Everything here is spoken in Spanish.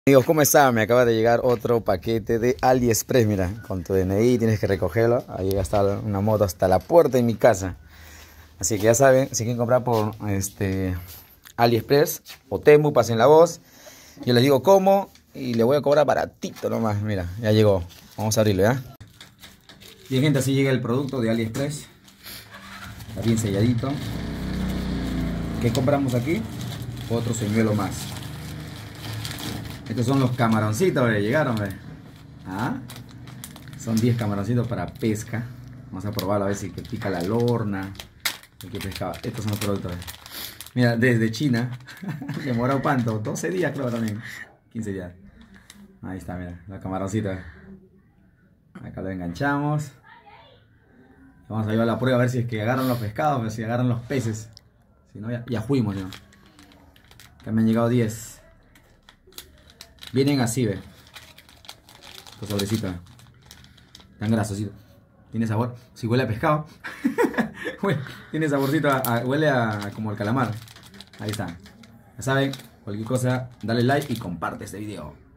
Amigos, ¿cómo están? Me acaba de llegar otro paquete de AliExpress. Mira, con tu DNI tienes que recogerlo. Ahí va a estar una moto hasta la puerta de mi casa. Así que ya saben, si quieren comprar por AliExpress o Temu, pasen la voz. Yo les digo cómo y le voy a cobrar baratito nomás. Mira, ya llegó. Vamos a abrirlo, ¿ya? Bien, gente, así llega el producto de AliExpress. Está bien selladito. ¿Qué compramos aquí? Otro señuelo más. Estos son los camaroncitos, llegaron, ¿ah? Son 10 camaroncitos para pesca. Vamos a probarlo a ver si que pica la lorna. ¿Qué pescado? Estos son los productos. Mira, desde China. Demorado cuánto, 12 días creo también. 15 días. Ahí está, mira, los camaroncitos. Acá lo enganchamos. Vamos a llevar la prueba a ver si es que agarran los pescados, a ver si agarran los peces. Si no, ya fuimos, ¿no? Acá me han llegado 10. Vienen así, ve. Estos sobrecitos. Tan grasositos. Tiene sabor. Si huele a pescado. Tiene saborcito. Huele a como el calamar. Ahí está. Ya saben, cualquier cosa, dale like y comparte este video.